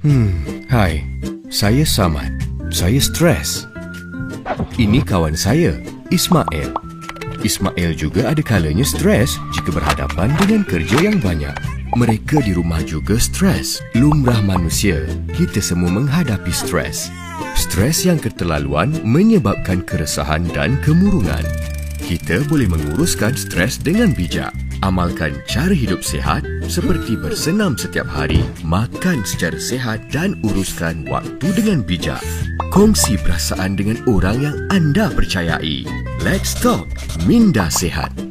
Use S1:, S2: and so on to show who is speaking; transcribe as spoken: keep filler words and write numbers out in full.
S1: Hmm, hai. Saya Samad. Saya stres. Ini kawan saya, Ismail. Ismail juga ada kalanya stres jika berhadapan dengan kerja yang banyak. Mereka di rumah juga stres. Lumrah manusia, kita semua menghadapi stres. Stres yang keterlaluan menyebabkan keresahan dan kemurungan. Kita boleh menguruskan stres dengan bijak. Amalkan cara hidup sihat seperti bersenam setiap hari, makan secara sihat dan uruskan waktu dengan bijak. Kongsi perasaan dengan orang yang anda percayai. Let's talk Minda Sihat.